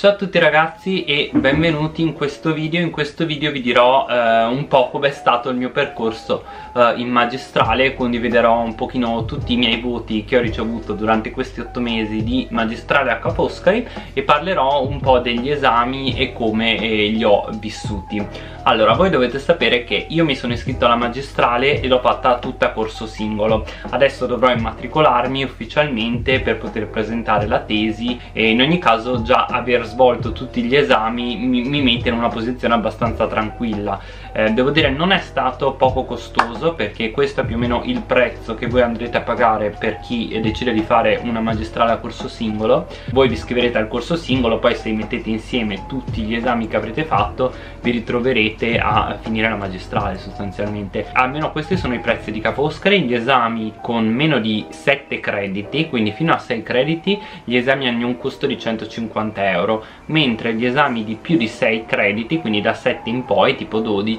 Ciao a tutti ragazzi e benvenuti in questo video. In questo video vi dirò un po' com'è stato il mio percorso in magistrale. Condividerò un pochino tutti i miei voti che ho ricevuto durante questi 8 mesi di magistrale a Ca' Foscari e parlerò un po' degli esami e come li ho vissuti. Allora, voi dovete sapere che io mi sono iscritto alla magistrale e l'ho fatta tutta a corso singolo. Adesso dovrò immatricolarmi ufficialmente per poter presentare la tesi e in ogni caso già aver svolto tutti gli esami mi mette in una posizione abbastanza tranquilla. Devo dire non è stato poco costoso, perché questo è più o meno il prezzo che voi andrete a pagare per chi decide di fare una magistrale a corso singolo. Voi vi iscriverete al corso singolo, poi se mettete insieme tutti gli esami che avrete fatto vi ritroverete a finire la magistrale sostanzialmente. Almeno questi sono i prezzi di Ca' Foscari. Gli esami con meno di 7 crediti, quindi fino a 6 crediti, gli esami hanno un costo di 150 euro, mentre gli esami di più di 6 crediti, quindi da 7 in poi, tipo 12,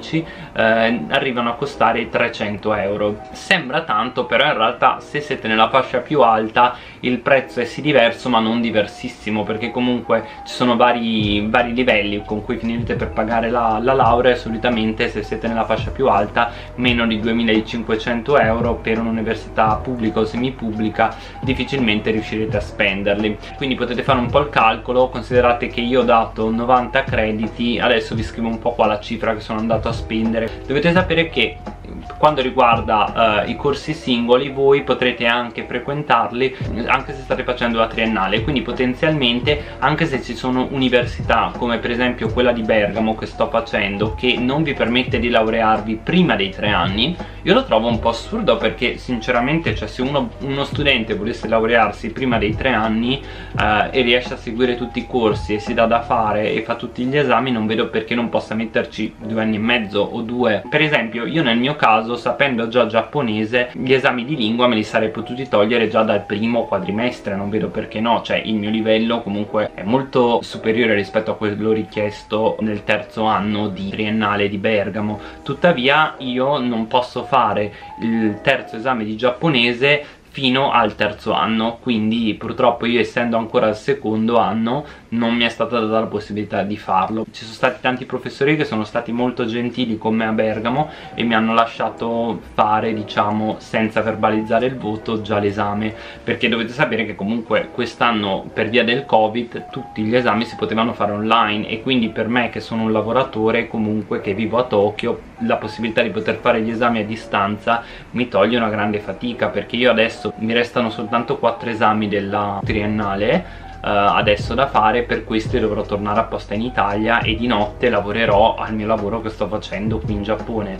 arrivano a costare 300 euro. Sembra tanto, però in realtà se siete nella fascia più alta il prezzo è sì diverso ma non diversissimo, perché comunque ci sono vari livelli con cui finirete per pagare la laurea e solitamente se siete nella fascia più alta meno di 2500 euro per un'università pubblica o semipubblica difficilmente riuscirete a spenderli. Quindi potete fare un po' il calcolo. Considerate che io ho dato 90 crediti, adesso vi scrivo un po' qua la cifra che sono andato a spendere. Dovete sapere che quando riguarda i corsi singoli voi potrete anche frequentarli anche se state facendo la triennale, quindi potenzialmente anche se ci sono università come per esempio quella di Bergamo che sto facendo, che non vi permette di laurearvi prima dei 3 anni, io lo trovo un po' assurdo, perché sinceramente, cioè, se uno studente volesse laurearsi prima dei 3 anni e riesce a seguire tutti i corsi e si dà da fare e fa tutti gli esami, non vedo perché non possa metterci 2 anni e mezzo o 2. Per esempio io nel mio caso, sapendo già giapponese, gli esami di lingua me li sarei potuti togliere già dal primo quadrimestre, non vedo perché no. Cioè il mio livello comunque è molto superiore rispetto a quello richiesto nel terzo anno di triennale di Bergamo. Tuttavia io non posso fare il terzo esame di giapponese fino al terzo anno, quindi purtroppo io, essendo ancora al secondo anno, non mi è stata data la possibilità di farlo. Ci sono stati tanti professori che sono stati molto gentili con me a Bergamo e mi hanno lasciato fare, diciamo, senza verbalizzare il voto, già l'esame, perché dovete sapere che comunque quest'anno, per via del Covid, tutti gli esami si potevano fare online, e quindi per me, che sono un lavoratore comunque che vivo a Tokyo, la possibilità di poter fare gli esami a distanza mi toglie una grande fatica, perché io adesso mi restano soltanto 4 esami della triennale adesso da fare. Per questi dovrò tornare apposta in Italia e di notte lavorerò al mio lavoro che sto facendo qui in Giappone,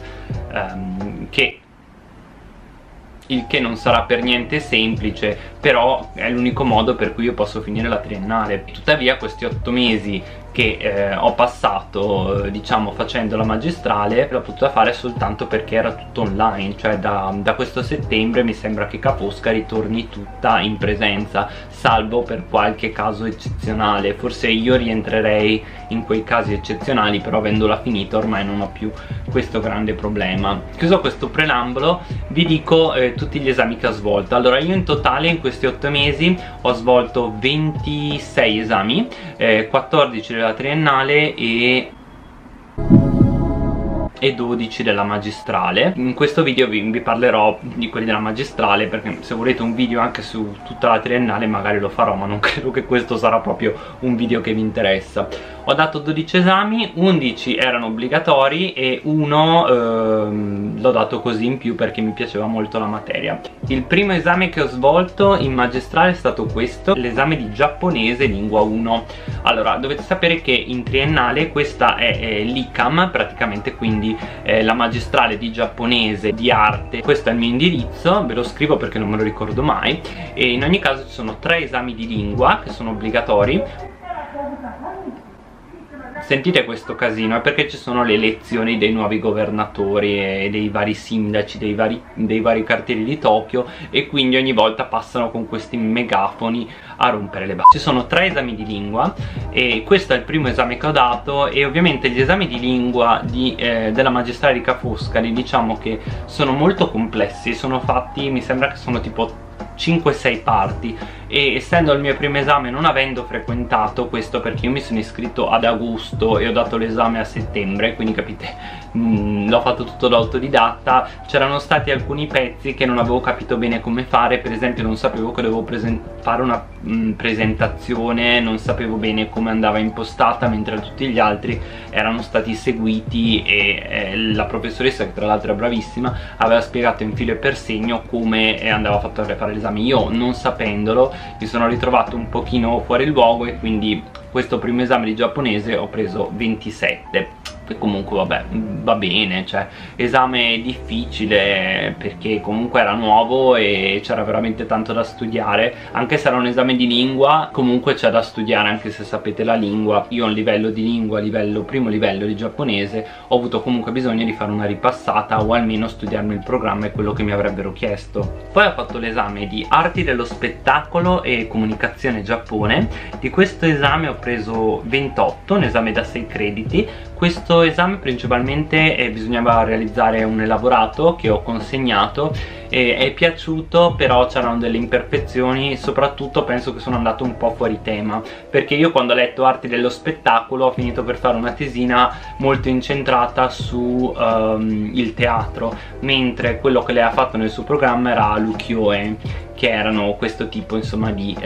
il che non sarà per niente semplice, però è l'unico modo per cui io posso finire la triennale. Tuttavia questi 8 mesi che ho passato, diciamo, facendo la magistrale, l'ho potuta fare soltanto perché era tutto online. Cioè da questo settembre mi sembra che Ca' Foscari torni tutta in presenza, salvo per qualche caso eccezionale. Forse io rientrerei in quei casi eccezionali, però avendola finita ormai non ho più questo grande problema. Chiuso questo preambolo, vi dico tutti gli esami che ho svolto. Allora, io in totale in questi 8 mesi ho svolto 26 esami, 14 della triennale e 12 della magistrale. In questo video vi parlerò di quelli della magistrale, perché se volete un video anche su tutta la triennale magari lo farò, ma non credo che questo sarà proprio un video che vi interessa. Ho dato 12 esami, 11 erano obbligatori e uno l'ho dato così in più perché mi piaceva molto la materia. Il primo esame che ho svolto in magistrale è stato questo, l'esame di giapponese lingua 1. Allora, dovete sapere che in triennale questa è l'ICAM praticamente, quindi la magistrale di giapponese di arte. Questo è il mio indirizzo, ve lo scrivo perché non me lo ricordo mai. E in ogni caso ci sono 3 esami di lingua che sono obbligatori. Sentite questo casino, è perché ci sono le elezioni dei nuovi governatori e dei vari sindaci dei vari quartieri di Tokyo, e quindi ogni volta passano con questi megafoni a rompere le balle. Ci sono 3 esami di lingua e questo è il primo esame che ho dato, e ovviamente gli esami di lingua della magistrale di Ca' Foscari, diciamo che sono molto complessi, sono fatti, mi sembra che sono tipo 5-6 parti, e essendo il mio primo esame, non avendo frequentato questo, perché io mi sono iscritto ad agosto e ho dato l'esame a settembre, quindi capite, l'ho fatto tutto da autodidatta, c'erano stati alcuni pezzi che non avevo capito bene come fare. Per esempio non sapevo che dovevo fare una presentazione, non sapevo bene come andava impostata, mentre tutti gli altri erano stati seguiti e la professoressa, che tra l'altro è bravissima, aveva spiegato in filo e per segno come andava fatto a fare l'esame. Io, non sapendolo, mi sono ritrovato un pochino fuori luogo e quindi questo primo esame di giapponese ho preso 27. Che comunque vabbè, va bene, cioè esame difficile perché comunque era nuovo e c'era veramente tanto da studiare. Anche se era un esame di lingua, comunque c'è da studiare anche se sapete la lingua. Io a un livello di lingua, primo livello di giapponese, ho avuto comunque bisogno di fare una ripassata o almeno studiarmi il programma e quello che mi avrebbero chiesto. Poi ho fatto l'esame di arti dello spettacolo e comunicazione Giappone. Di questo esame ho preso 28, un esame da 6 crediti. Questo esame principalmente bisognava realizzare un elaborato che ho consegnato e è piaciuto, però c'erano delle imperfezioni. Soprattutto penso che sono andato un po' fuori tema, perché io quando ho letto arti dello spettacolo ho finito per fare una tesina molto incentrata su il teatro, mentre quello che lei ha fatto nel suo programma era l'ukiyo-e, che erano questo tipo insomma di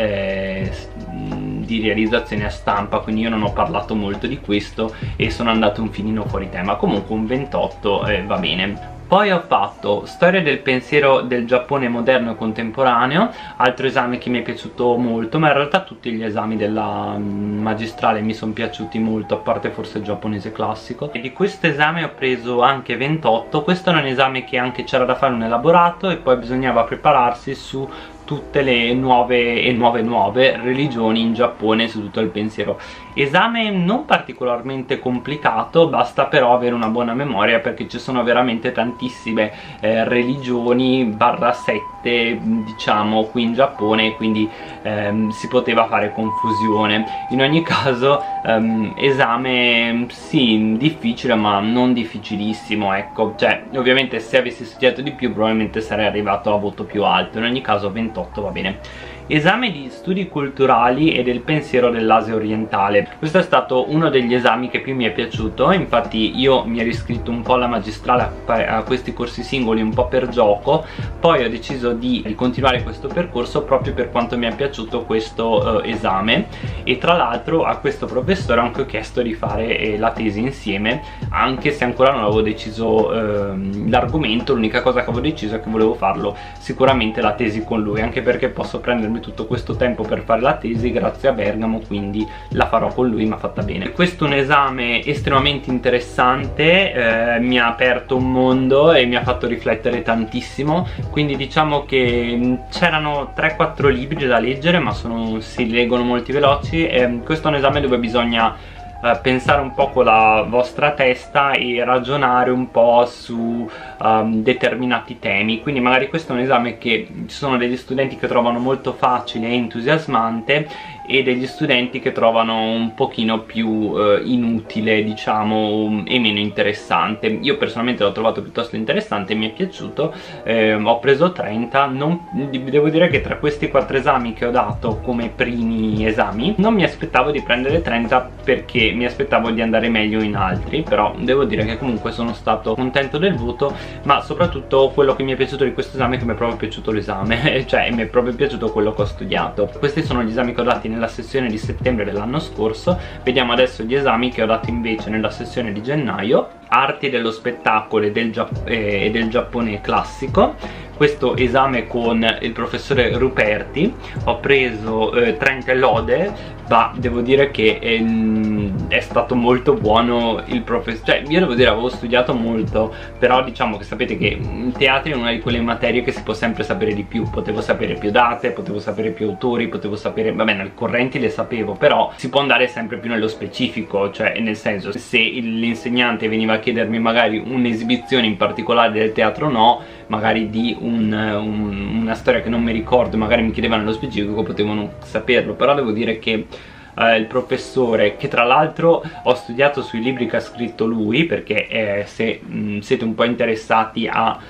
realizzazione a stampa, quindi io non ho parlato molto di questo e sono andato un filino fuori tema. Comunque un 28 va bene. Poi ho fatto storia del pensiero del Giappone moderno e contemporaneo, altro esame che mi è piaciuto molto, ma in realtà tutti gli esami della magistrale mi sono piaciuti molto, a parte forse il giapponese classico. E di questo esame ho preso anche 28. Questo era un esame che anche c'era da fare un elaborato e poi bisognava prepararsi su tutte le nuove religioni in Giappone, su tutto il pensiero. Esame non particolarmente complicato, basta però avere una buona memoria, perché ci sono veramente tantissime religioni barra sette, diciamo, qui in Giappone, quindi si poteva fare confusione. In ogni caso esame sì, difficile ma non difficilissimo, ecco. Cioè ovviamente se avessi studiato di più probabilmente sarei arrivato a voto più alto. In ogni caso 28 va bene. Esame di studi culturali e del pensiero dell'Asia orientale. Questo è stato uno degli esami che più mi è piaciuto. Infatti io mi ero iscritto un po' alla magistrale a questi corsi singoli un po' per gioco, poi ho deciso di continuare questo percorso proprio per quanto mi è piaciuto questo esame. E tra l'altro a questo professore ho anche chiesto di fare la tesi insieme, anche se ancora non avevo deciso l'argomento. L'unica cosa che avevo deciso è che volevo farlo sicuramente la tesi con lui, anche perché posso prendermi tutto questo tempo per fare la tesi grazie a Bergamo, quindi la farò con lui, ma fatta bene. Questo è un esame estremamente interessante, mi ha aperto un mondo e mi ha fatto riflettere tantissimo. Quindi diciamo che c'erano 3-4 libri da leggere, ma si leggono molti veloci. Questo è un esame dove bisogna pensare un po' con la vostra testa e ragionare un po' su determinati temi. Quindi magari questo è un esame che ci sono degli studenti che trovano molto facile e entusiasmante e degli studenti che trovano un pochino più inutile, diciamo, e meno interessante. Io personalmente l'ho trovato piuttosto interessante, mi è piaciuto, ho preso 30. Devo dire che tra questi 4 esami che ho dato come primi esami non mi aspettavo di prendere 30, perché mi aspettavo di andare meglio in altri, però devo dire che comunque sono stato contento del voto. Ma soprattutto quello che mi è piaciuto di questo esame è che mi è proprio piaciuto l'esame cioè mi è proprio piaciuto quello che ho studiato. Questi sono gli esami che ho dati nella sessione di settembre dell'anno scorso. Vediamo adesso gli esami che ho dato invece nella sessione di gennaio. Arti dello spettacolo e del Giappone classico. Questo esame con il professore Ruperti, ho preso 30 lode, ma devo dire che è stato molto buono il professore. Cioè io devo dire avevo studiato molto, però diciamo che sapete che teatro è una di quelle materie che si può sempre sapere di più. Potevo sapere più date, potevo sapere più autori, potevo sapere, va bene, le correnti le sapevo, però si può andare sempre più nello specifico. Cioè nel senso, se l'insegnante veniva a chiedermi magari un'esibizione in particolare del teatro, no, magari di una storia che non mi ricordo, magari mi chiedevano nello specifico, potevo non saperlo. Però devo dire che il professore, che tra l'altro ho studiato sui libri che ha scritto lui, perché se siete un po' interessati a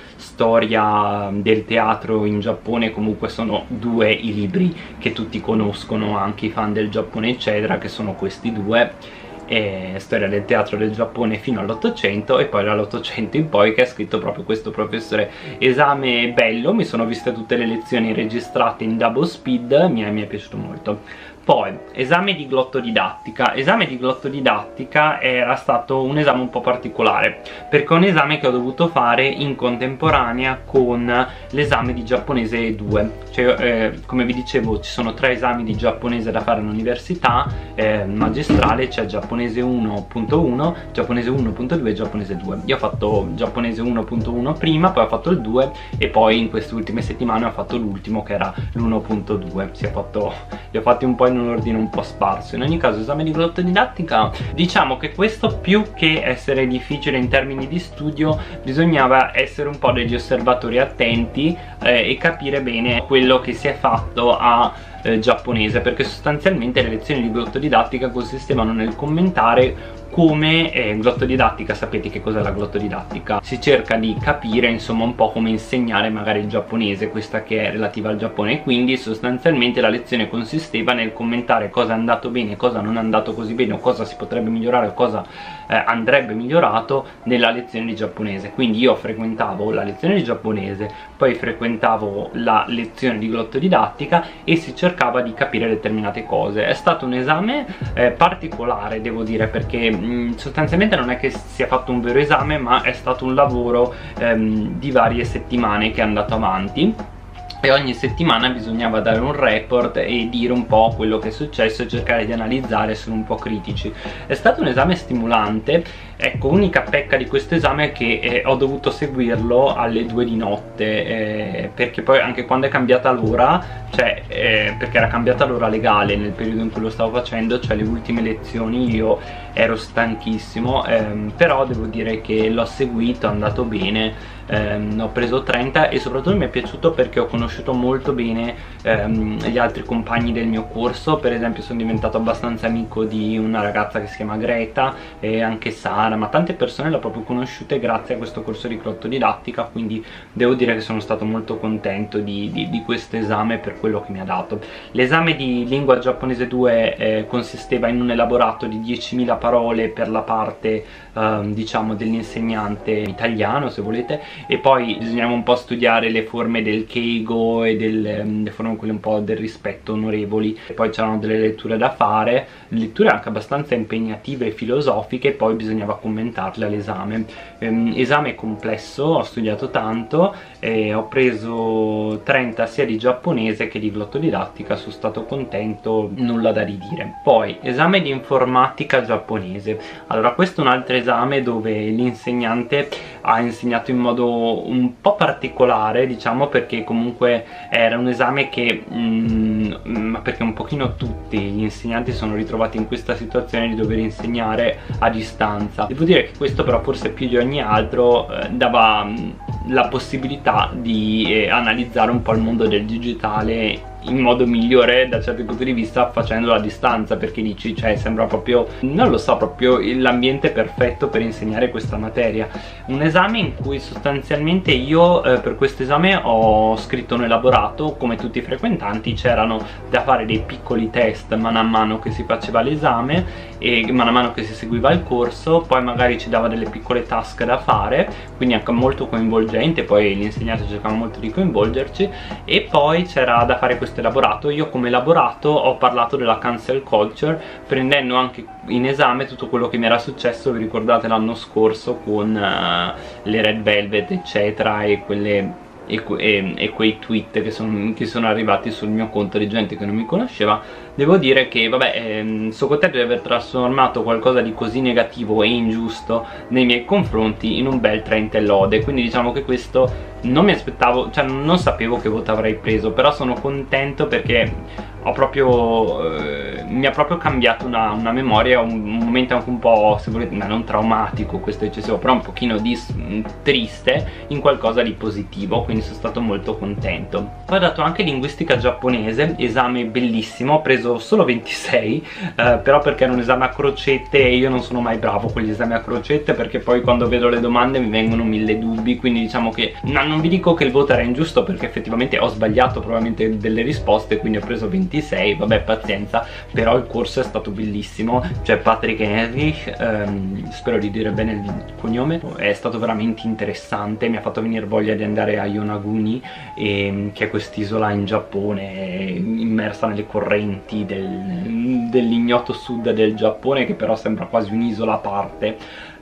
storia del teatro in Giappone, comunque sono due i libri che tutti conoscono, anche i fan del Giappone eccetera, che sono questi due, storia del teatro del Giappone fino all'800 e poi dall'800 in poi, che ha scritto proprio questo professore. Esame bello, mi sono viste tutte le lezioni registrate in double speed, mi è piaciuto molto. Poi, esame di glottodidattica. Esame di glottodidattica era stato un esame un po' particolare, perché è un esame che ho dovuto fare in contemporanea con l'esame di giapponese 2. Cioè, come vi dicevo, ci sono 3 esami di giapponese da fare all'università magistrale, c'è giapponese 1.1, giapponese 1.2 e giapponese 2. Io ho fatto giapponese 1.1 prima, poi ho fatto il 2 e poi in queste ultime settimane ho fatto l'ultimo, che era l'1.2. Li ho fatti un po' in un ordine un po' sparso. In ogni caso, esame di glottodidattica, diciamo che questo, più che essere difficile in termini di studio, bisognava essere un po' degli osservatori attenti e capire bene quello che si è fatto a giapponese, perché sostanzialmente le lezioni di glottodidattica consistevano nel commentare come glottodidattica. Sapete che cos'è la glottodidattica? Si cerca di capire insomma un po' come insegnare magari il giapponese, questa che è relativa al Giappone, quindi sostanzialmente la lezione consisteva nel commentare cosa è andato bene, cosa non è andato così bene, o cosa si potrebbe migliorare, o cosa andrebbe migliorato nella lezione di giapponese. Quindi io frequentavo la lezione di giapponese, poi frequentavo la lezione di glottodidattica e si cercava di capire determinate cose. È stato un esame particolare, devo dire, perché sostanzialmente non è che sia fatto un vero esame, ma è stato un lavoro di varie settimane che è andato avanti, e ogni settimana bisognava dare un report e dire un po' quello che è successo e cercare di analizzare, essere un po' critici. È stato un esame stimolante. Ecco, unica pecca di questo esame è che ho dovuto seguirlo alle 2 di notte, perché poi anche quando è cambiata l'ora, cioè perché era cambiata l'ora legale nel periodo in cui lo stavo facendo, cioè le ultime lezioni, io ero stanchissimo, però devo dire che l'ho seguito, è andato bene. Ho preso 30 e soprattutto mi è piaciuto perché ho conosciuto molto bene gli altri compagni del mio corso. Per esempio sono diventato abbastanza amico di una ragazza che si chiama Greta, e anche Sara, ma tante persone l'ho proprio conosciute grazie a questo corso di glottodidattica, quindi devo dire che sono stato molto contento di questo esame per quello che mi ha dato. L'esame di lingua giapponese 2 consisteva in un elaborato di 10.000 parole per la parte diciamo dell'insegnante italiano, se volete, e poi bisognava un po' studiare le forme del keigo e le forme quelle un po' del rispetto onorevoli, e poi c'erano delle letture da fare, letture anche abbastanza impegnative e filosofiche, e poi bisognava commentarle all'esame. Esame complesso, ho studiato tanto e ho preso 30 sia di giapponese che di glottodidattica, sono stato contento, nulla da ridire. Poi esame di informatica giapponese. Allora, questo è un altro esame dove l'insegnante ha insegnato in modo un po' particolare, diciamo, perché comunque era un esame che perché un pochino tutti gli insegnanti sono ritrovati in questa situazione di dover insegnare a distanza. Devo dire che questo però forse più di ogni altro dava la possibilità di analizzare un po' il mondo del digitale in modo migliore da certi punti di vista, facendolo a distanza, perché dici, cioè sembra proprio, non lo so, proprio l'ambiente perfetto per insegnare questa materia. Un esame in cui sostanzialmente io per questo esame ho scritto un elaborato come tutti i frequentanti. C'erano da fare dei piccoli test man mano che si faceva l'esame e man mano che si seguiva il corso, poi magari ci dava delle piccole task da fare, quindi anche molto coinvolgente, poi l'insegnante cercava molto di coinvolgerci, e poi c'era da fare questo elaborato. Io come elaborato ho parlato della cancel culture, prendendo anche in esame tutto quello che mi era successo, vi ricordate, l'anno scorso con le Red Velvet eccetera, e quelle e quei tweet che sono arrivati sul mio conto di gente che non mi conosceva. Devo dire che vabbè, sono contento di aver trasformato qualcosa di così negativo e ingiusto nei miei confronti in un bel 30 lode, quindi diciamo che questo non mi aspettavo, cioè non sapevo che voto avrei preso, però sono contento perché ho proprio mi ha proprio cambiato una memoria, un momento anche un po', se volete, non traumatico, questo è eccessivo, però un pochino triste, in qualcosa di positivo, quindi sono stato molto contento. Poi ho dato anche linguistica giapponese, esame bellissimo, ho preso solo 26, però perché era un esame a crocette e io non sono mai bravo con gli esami a crocette, perché poi quando vedo le domande mi vengono mille dubbi, quindi diciamo che non vi dico che il voto era ingiusto, perché effettivamente ho sbagliato probabilmente delle risposte, quindi ho preso 26, vabbè, pazienza. Però il corso è stato bellissimo, cioè Patrick Heinrich, spero di dire bene il cognome, è stato veramente interessante, mi ha fatto venire voglia di andare a Yonaguni, che è quest'isola in Giappone immersa nelle correnti dell'ignoto sud del Giappone, che però sembra quasi un'isola a parte.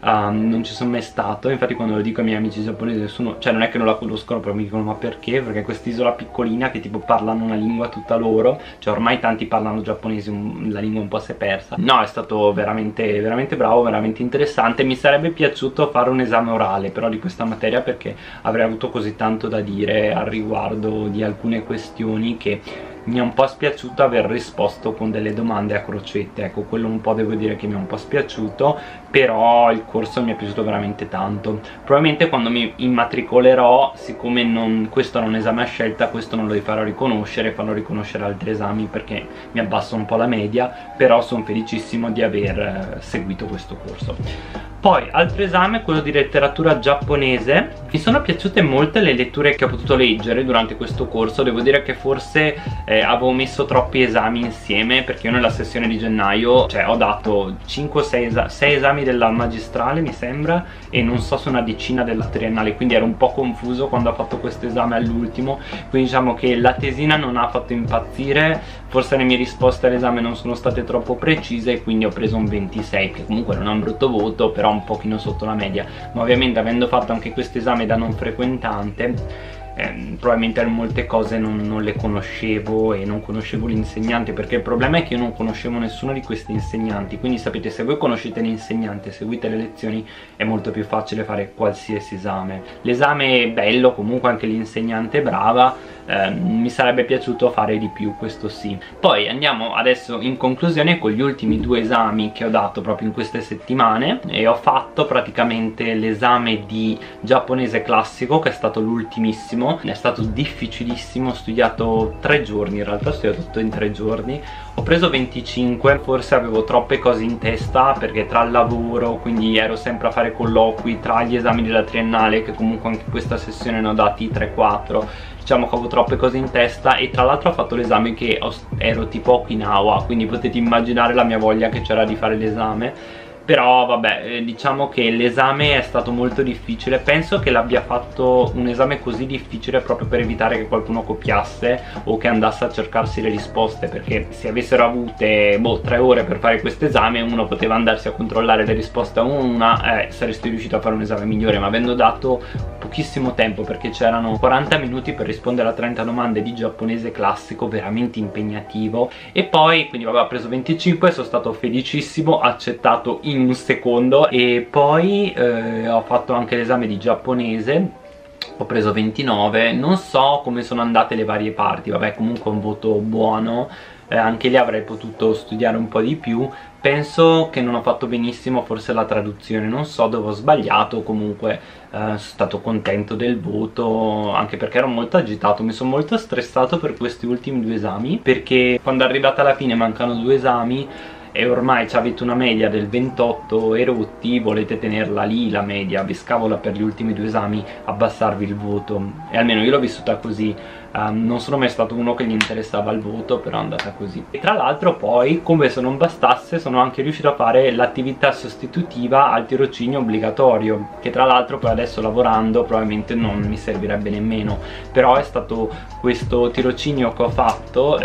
Non ci sono mai stato, infatti quando lo dico ai miei amici giapponesi nessuno, cioè non è che non la conoscono, però mi dicono ma perché? Perché è quest'isola piccolina che tipo parlano una lingua tutta loro, cioè ormai tanti parlano giapponese, la lingua un po' si è persa. No, è stato veramente, veramente bravo, veramente interessante. Mi sarebbe piaciuto fare un esame orale però di questa materia, perché avrei avuto così tanto da dire al riguardo di alcune questioni che mi è un po' spiaciuto aver risposto con delle domande a crocette, ecco, quello un po' devo dire che mi è un po' spiaciuto, però il corso mi è piaciuto veramente tanto. Probabilmente quando mi immatricolerò, siccome questo era un esame a scelta, questo non lo farò riconoscere, farò riconoscere altri esami perché mi abbasso un po' la media, però sono felicissimo di aver seguito questo corso. Poi, altro esame, quello di letteratura giapponese. Mi sono piaciute molte le letture che ho potuto leggere durante questo corso. Devo dire che forse avevo messo troppi esami insieme, perché io nella sessione di gennaio, cioè ho dato 6 esami della magistrale mi sembra, e non so se una decina della triennale, quindi ero un po' confuso quando ho fatto questo esame all'ultimo. Quindi diciamo che la tesina non ha fatto impazzire, forse le mie risposte all'esame non sono state troppo precise e quindi ho preso un 26, che comunque non è un brutto voto, però un pochino sotto la media. Ma ovviamente, avendo fatto anche questo esame da non frequentante, probabilmente molte cose non le conoscevo, e non conoscevo l'insegnante, perché il problema è che io non conoscevo nessuno di questi insegnanti. Quindi sapete, se voi conoscete l'insegnante e seguite le lezioni, è molto più facile fare qualsiasi esame. L'esame è bello, comunque anche l'insegnante è brava, mi sarebbe piaciuto fare di più, questo sì. Poi andiamo adesso in conclusione con gli ultimi 2 esami che ho dato proprio in queste settimane, e ho fatto praticamente l'esame di giapponese classico, che è stato l'ultimissimo. È stato difficilissimo, ho studiato 3 giorni, in realtà ho studiato tutto in 3 giorni, ho preso 25, forse avevo troppe cose in testa, perché tra il lavoro, quindi ero sempre a fare colloqui, tra gli esami della triennale, che comunque anche questa sessione ne ho dati 3-4, diciamo che avevo troppe cose in testa, e tra l'altro ho fatto l'esame che ero tipo a Okinawa, quindi potete immaginare la mia voglia che c'era di fare l'esame. Però vabbè, diciamo che l'esame è stato molto difficile. Penso che l'abbia fatto un esame così difficile proprio per evitare che qualcuno copiasse o che andasse a cercarsi le risposte, perché se avessero avute 3 ore per fare questo esame, uno poteva andarsi a controllare le risposte a una, saresti riuscito a fare un esame migliore. Ma avendo dato pochissimo tempo, perché c'erano 40 minuti per rispondere a 30 domande di giapponese classico, veramente impegnativo. E poi, quindi vabbè, ho preso 25, sono stato felicissimo, accettato in un secondo. E poi ho fatto anche l'esame di giapponese, ho preso 29, non so come sono andate le varie parti, vabbè, comunque un voto buono. Anche lì avrei potuto studiare un po' di più. Penso che non ho fatto benissimo forse la traduzione, non so dove ho sbagliato, comunque sono stato contento del voto, anche perché ero molto agitato, mi sono molto stressato per questi ultimi 2 esami, perché quando arrivate alla fine mancano 2 esami e ormai avete una media del 28 e rotti, volete tenerla lì la media, vi scavola per gli ultimi 2 esami abbassarvi il voto, e almeno io l'ho vissuta così. Non sono mai stato uno che gli interessava il voto, però è andata così. E tra l'altro poi, come se non bastasse, sono anche riuscito a fare l'attività sostitutiva al tirocinio obbligatorio, che tra l'altro poi adesso lavorando probabilmente non mi servirebbe nemmeno, però è stato questo tirocinio che ho fatto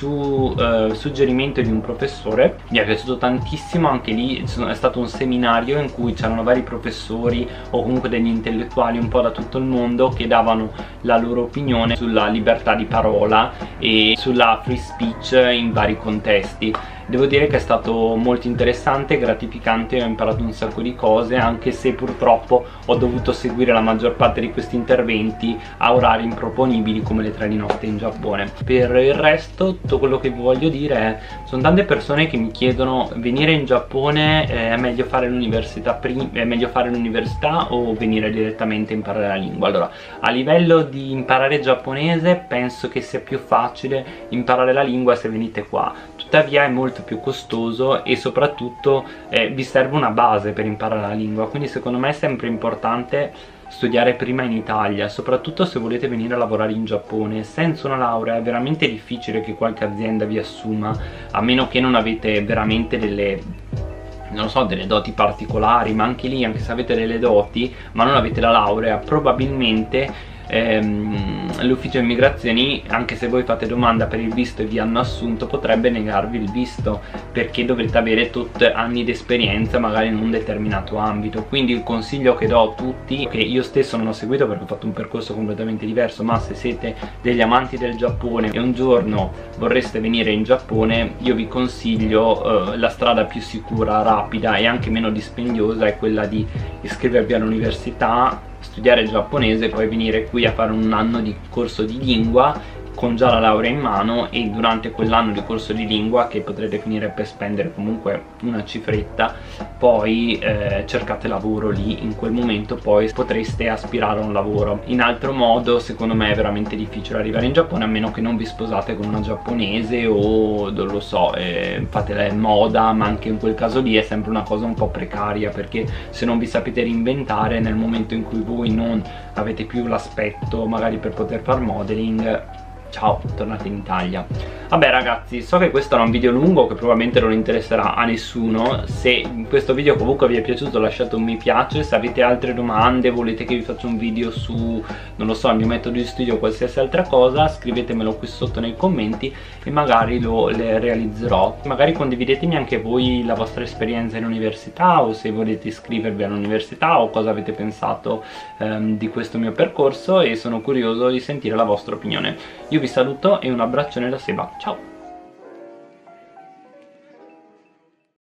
su suggerimento di un professore. Mi è piaciuto tantissimo, anche lì è stato un seminario in cui c'erano vari professori o comunque degli intellettuali un po' da tutto il mondo che davano la loro opinione sulla libertà di parola e sulla free speech in vari contesti. devo dire che è stato molto interessante e gratificante, ho imparato un sacco di cose, anche se purtroppo ho dovuto seguire la maggior parte di questi interventi a orari improponibili come le 3 di notte in Giappone. Per il resto tutto quello che vi voglio dire è: sono tante persone che mi chiedono: venire in Giappone è meglio fare l'università o venire direttamente a imparare la lingua? Allora, a livello di imparare giapponese penso che sia più facile imparare la lingua se venite qua, tuttavia è molto più costoso e soprattutto vi serve una base per imparare la lingua, quindi secondo me è sempre importante studiare prima in Italia, soprattutto se volete venire a lavorare in Giappone. Senza una laurea è veramente difficile che qualche azienda vi assuma, a meno che non avete veramente delle, non lo so, delle doti particolari, ma anche lì, anche se avete delle doti ma non avete la laurea, probabilmente l'ufficio immigrazioni, anche se voi fate domanda per il visto e vi hanno assunto, potrebbe negarvi il visto, perché dovrete avere tot anni di esperienza magari in un determinato ambito. Quindi il consiglio che do a tutti, che io stesso non ho seguito perché ho fatto un percorso completamente diverso, ma se siete degli amanti del Giappone e un giorno vorreste venire in Giappone, io vi consiglio la strada più sicura, rapida e anche meno dispendiosa è quella di iscrivervi all'università, studiare il giapponese e poi venire qui a fare un anno di corso di lingua con già la laurea in mano, e durante quell'anno di corso di lingua, che potrete finire per spendere comunque una cifretta, poi cercate lavoro lì, in quel momento poi potreste aspirare a un lavoro. In altro modo secondo me è veramente difficile arrivare in Giappone, a meno che non vi sposate con una giapponese o non lo so, fate la moda, ma anche in quel caso lì è sempre una cosa un po' precaria, perché se non vi sapete reinventare nel momento in cui voi non avete più l'aspetto magari per poter fare modeling, ciao, tornate in Italia. Vabbè ragazzi, so che questo era un video lungo che probabilmente non interesserà a nessuno. Se questo video comunque vi è piaciuto lasciate un mi piace, se avete altre domande, volete che vi faccia un video su, non lo so, il mio metodo di studio o qualsiasi altra cosa, scrivetemelo qui sotto nei commenti e magari le realizzerò. Magari condividetemi anche voi la vostra esperienza in università, o se volete iscrivervi all'università, o cosa avete pensato di questo mio percorso, e sono curioso di sentire la vostra opinione. Io vi saluto e un abbraccione da Seba, ciao!